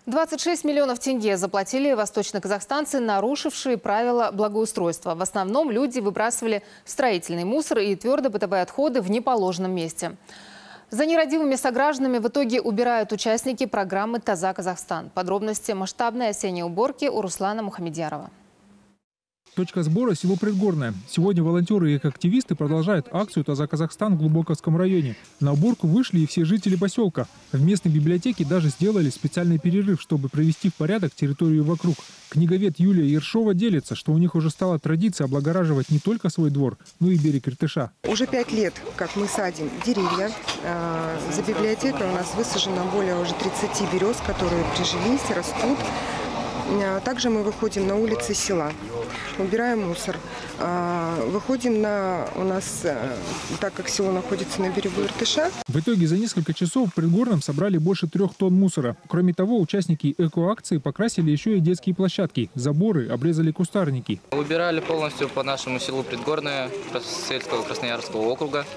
26 миллионов тенге заплатили восточноказахстанцы, нарушившие правила благоустройства. В основном люди выбрасывали строительный мусор и твердобытовые отходы в неположенном месте. За нерадивыми согражданами в итоге убирают участники программы «Таза Казахстан». Подробности масштабной осенней уборки у Руслана Мухамедьярова. Точка сбора – село Предгорное. Сегодня волонтеры и активисты продолжают акцию «Таза Казахстан» в Глубоковском районе. На уборку вышли и все жители поселка. В местной библиотеке даже сделали специальный перерыв, чтобы привести в порядок территорию вокруг. Книговед Юлия Ершова делится, что у них уже стала традиция облагораживать не только свой двор, но и берег Иртыша. Уже 5 лет, как мы садим деревья. За библиотекой у нас высажено более уже 30 берез, которые прижились, растут. Также мы выходим на улицы села, убираем мусор. Выходим у нас, так как село находится на берегу Иртыша. В итоге за несколько часов в Предгорном собрали больше 3 тонн мусора. Кроме того, участники экоакции покрасили еще и детские площадки, заборы, обрезали кустарники. Убирали полностью по нашему селу Предгорное, сельского Красноярского округа.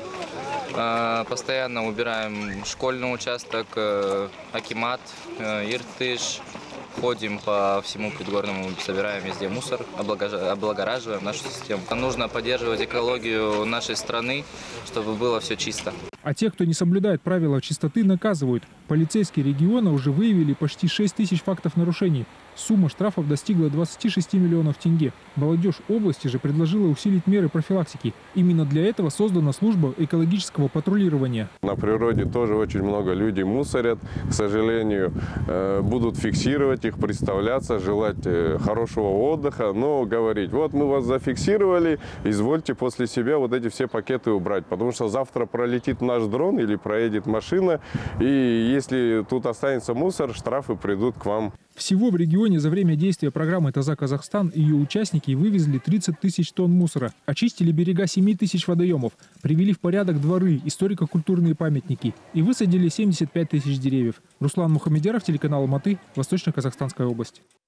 Постоянно убираем школьный участок, Акимат, Иртыш. Ходим по всему Предгорному, собираем везде мусор, облагораживаем нашу систему. Нужно поддерживать экологию нашей страны, чтобы было все чисто. А тех, кто не соблюдает правила чистоты, наказывают. Полицейские региона уже выявили почти 6 тысяч фактов нарушений. Сумма штрафов достигла 26 миллионов тенге. Молодежь области же предложила усилить меры профилактики. Именно для этого создана служба экологического патрулирования. На природе тоже очень много людей мусорят. К сожалению, будут фиксировать их, представляться, желать хорошего отдыха, но говорить: вот мы вас зафиксировали, извольте после себя вот эти все пакеты убрать. Потому что завтра пролетит наш дрон или проедет машина, и если тут останется мусор, штрафы придут к вам. Всего в регионе за время действия программы «Таза Казахстан» ее участники вывезли 30 тысяч тонн мусора, очистили берега 7 тысяч водоемов, привели в порядок дворы, историко-культурные памятники и высадили 75 тысяч деревьев. Руслан Мухамедьяров, телеканал Алматы, Восточно-Казахстанская область.